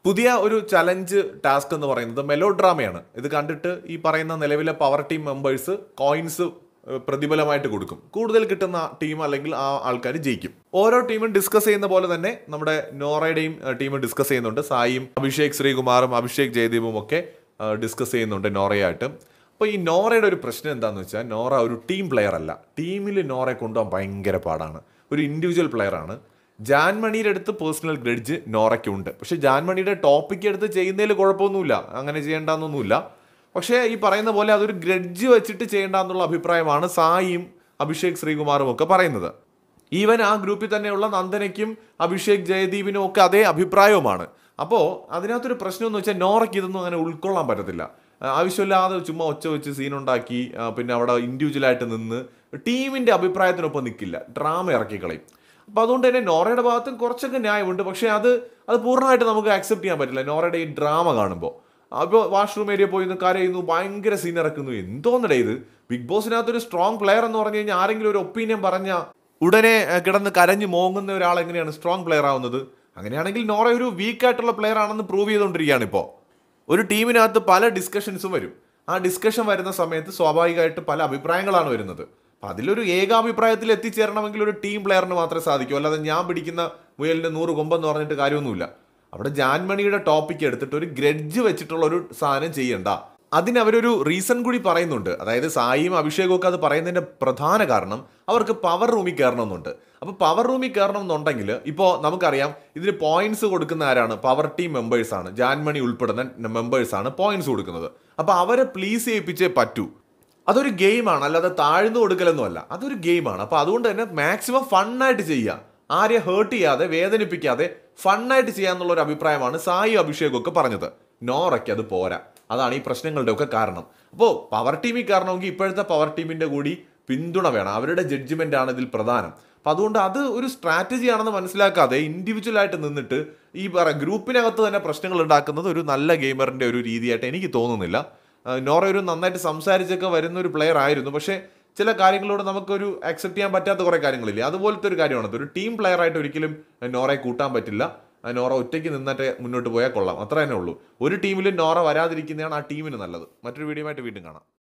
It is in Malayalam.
പുതിയ ഒരു ചലഞ്ച് ടാസ്ക് എന്ന് പറയുന്നത് മെലോ ഡ്രാമയാണ്. ഇത് കണ്ടിട്ട് ഈ പറയുന്ന നിലവിലെ പവർ ടീം മെമ്പേഴ്സ് കോയിൻസ് പ്രതിഫലമായിട്ട് കൊടുക്കും. കൂടുതൽ കിട്ടുന്ന ടീം അല്ലെങ്കിൽ ആ ആൾക്കാർ ജയിക്കും. ഓരോ ടീമും ഡിസ്കസ് ചെയ്യുന്ന പോലെ തന്നെ നമ്മുടെ നോറയുടെയും ടീം ഡിസ്കസ് ചെയ്യുന്നുണ്ട്. സായിയും അഭിഷേക് ശ്രീകുമാറും അഭിഷേക് ജയദീപും ഒക്കെ ഡിസ്കസ് ചെയ്യുന്നുണ്ട് നോറയായിട്ട്. അപ്പോൾ ഈ നോറയുടെ ഒരു പ്രശ്നം എന്താണെന്ന് വെച്ചാൽ, നോറ ഒരു ടീം പ്ലെയർ അല്ല. ടീമിൽ നോറയെ കൊണ്ടുപോകാൻ ഭയങ്കര പാടാണ്. ഒരു ഇൻഡിവിജ്വൽ പ്ലെയറാണ്. ജാൻമണിയുടെ അടുത്ത് പേഴ്സണൽ ഗ്രഡ്ജ് നോറയ്ക്കുണ്ട്. പക്ഷേ ജാൻമണിയുടെ ടോപ്പിക്ക് എടുത്ത് ചെയ്യുന്നതിൽ കുഴപ്പമൊന്നുമില്ല, അങ്ങനെ ചെയ്യേണ്ടെന്നൊന്നുമില്ല. പക്ഷേ ഈ പറയുന്ന പോലെ അതൊരു ഗ്രഡ്ജ് വെച്ചിട്ട് ചെയ്യേണ്ടെന്നുള്ള അഭിപ്രായമാണ് സായിയും അഭിഷേക് ശ്രീകുമാറും ഒക്കെ പറയുന്നത്. ഈവൻ ആ ഗ്രൂപ്പിൽ തന്നെയുള്ള നന്ദനയ്ക്കും അഭിഷേക് ജയദീപിനും ഒക്കെ അതേ അഭിപ്രായവുമാണ്. അപ്പോൾ അതിനകത്തൊരു പ്രശ്നം എന്ന് വെച്ചാൽ, നോറയ്ക്ക് ഇതൊന്നും അങ്ങനെ ഉൾക്കൊള്ളാൻ പറ്റത്തില്ല. ആവശ്യമില്ലാതെ ചുമ്മാ ഒച്ച വെച്ച് സീനുണ്ടാക്കി പിന്നെ അവിടെ ഇൻഡിവിജ്വലായിട്ട് നിന്ന് ടീമിൻ്റെ അഭിപ്രായത്തിനൊപ്പം നിൽക്കില്ല, ഡ്രാമ ഇറക്കി കളയും. അപ്പോൾ അതുകൊണ്ട് തന്നെ നോറയുടെ ഭാഗത്തും കുറച്ചൊക്കെ ന്യായമുണ്ട്. പക്ഷേ അത് പൂർണ്ണമായിട്ട് നമുക്ക് ആക്സെപ്റ്റ് ചെയ്യാൻ പറ്റില്ല നോറയുടെ ഈ ഡ്രാമ കാണുമ്പോൾ. അപ്പോൾ വാഷ്റൂം ഏരിയ പോയി നിന്ന് കരയുന്നു, ഭയങ്കര സീൻ ഇറക്കുന്നു. എന്തോന്നടേ ഇത്? ബിഗ് ബോസിനകത്തൊരു സ്ട്രോങ് പ്ലെയർ എന്ന് പറഞ്ഞു കഴിഞ്ഞാൽ ആരെങ്കിലും ഒരു ഒപ്പീനിയൻ പറഞ്ഞാൽ ഉടനെ കിടന്ന് കരഞ്ഞ് മോങ്ങുന്ന ഒരാൾ എങ്ങനെയാണ് സ്ട്രോങ് പ്ലെയർ ആവുന്നത്? അങ്ങനെയാണെങ്കിൽ നോറ ഒരു വീക്കായിട്ടുള്ള പ്ലെയർ ആണെന്ന് പ്രൂവ് ചെയ്തുകൊണ്ടിരിക്കുകയാണ്. ഇപ്പോൾ ഒരു ടീമിനകത്ത് പല ഡിസ്കഷൻസും വരും. ആ ഡിസ്കഷൻ വരുന്ന സമയത്ത് സ്വാഭാവികമായിട്ട് പല അഭിപ്രായങ്ങളാണ് വരുന്നത്. അപ്പം അതിലൊരു ഏകാഭിപ്രായത്തിൽ എത്തിച്ചേരണമെങ്കിൽ ഒരു ടീം പ്ലെയറിന് മാത്രമേ സാധിക്കൂ. അല്ലാതെ ഞാൻ പിടിക്കുന്ന മുയലിൻ്റെ 100 കൊമ്പെന്ന് പറഞ്ഞിട്ട് കാര്യമൊന്നുമില്ല. അവിടെ ജാൻമണിയുടെ ടോപ്പിക്ക് എടുത്തിട്ട് ഒരു ഗ്രഡ്ജ് വെച്ചിട്ടുള്ള ഒരു സാധനം ചെയ്യണ്ട. അതിനവരൊരു റീസൺ കൂടി പറയുന്നുണ്ട്. അതായത് സായിയും അഭിഷേകും ഒക്കെ അത് പറയുന്നതിൻ്റെ പ്രധാന കാരണം അവർക്ക് പവർ റൂമിൽ കയറണമെന്നുണ്ട്. അപ്പോൾ പവർ റൂമിൽ കയറണമെന്നുണ്ടെങ്കിൽ ഇപ്പോൾ നമുക്കറിയാം ഇതിന് പോയിന്റ്സ് കൊടുക്കുന്ന ആരാണ്? Power team മെമ്പേഴ്സാണ്. ജാൻമണി ഉൾപ്പെടുന്ന മെമ്പേഴ്സാണ് പോയിന്റ്സ് കൊടുക്കുന്നത്. അപ്പോൾ അവരെ പ്ലീസ് ചെയ്യിപ്പിച്ചേ പറ്റൂ. അതൊരു ഗെയിമാണ്, അല്ലാതെ താഴ്ന്നു കൊടുക്കലൊന്നുമല്ല. അതൊരു ഗെയിമാണ്. അപ്പോൾ അതുകൊണ്ട് തന്നെ മാക്സിമം ഫണ്ണായിട്ട് ചെയ്യുക, ആരെ ഹേർട്ട് ചെയ്യാതെ വേദനിപ്പിക്കാതെ ഫണ്ണായിട്ട് ചെയ്യാന്നുള്ള ഒരു അഭിപ്രായമാണ് സായി അഭിഷേകും ഒക്കെ പറഞ്ഞത്. നോറയ്ക്ക് അത് പോരാ. അതാണ് ഈ പ്രശ്നങ്ങളുടെ ഒക്കെ കാരണം. അപ്പോൾ പവർ ടീമിൽ കയറണമെങ്കിൽ ഇപ്പോഴത്തെ പവർ ടീമിൻ്റെ കൂടി പിന്തുണ വേണം. അവരുടെ ജഡ്ജ്മെൻ്റ് ആണ് ഇതിൽ പ്രധാനം. അപ്പം അതുകൊണ്ട് അത് ഒരു സ്ട്രാറ്റജി ആണെന്ന് മനസ്സിലാക്കാതെ ഇൻഡിവിജ്വലായിട്ട് നിന്നിട്ട് ഈ ഗ്രൂപ്പിനകത്ത് തന്നെ പ്രശ്നങ്ങൾ ഉണ്ടാക്കുന്നത് ഒരു നല്ല ഗെയിമറിൻ്റെ ഒരു രീതിയായിട്ട് എനിക്ക് തോന്നുന്നില്ല. നോറ ഒരു നന്നായിട്ട് സംസാരിച്ചൊക്കെ വരുന്ന ഒരു പ്ലെയർ ആയിരുന്നു. പക്ഷേ ചില കാര്യങ്ങളോട് നമുക്കൊരു അക്സെപ്റ്റ് ചെയ്യാൻ പറ്റാത്ത കുറേ കാര്യങ്ങളില്ലേ, അതുപോലത്തെ ഒരു കാര്യമാണ്. ഒരു ടീം പ്ലെയർ ആയിട്ട് ഒരിക്കലും നോറയെ കൂട്ടാൻ പറ്റില്ല. നോറ ഒറ്റയ്ക്ക് നിന്നിട്ട് മുന്നോട്ട് പോയാൽ കൊള്ളാം, അത്ര തന്നെ ഉള്ളൂ. ഒരു ടീമിലും നോറ വരാതിരിക്കുന്നതാണ് ആ ടീമിന് നല്ലത്. മറ്റൊരു വീഡിയോ ആയിട്ട് വീണ്ടും കാണാം.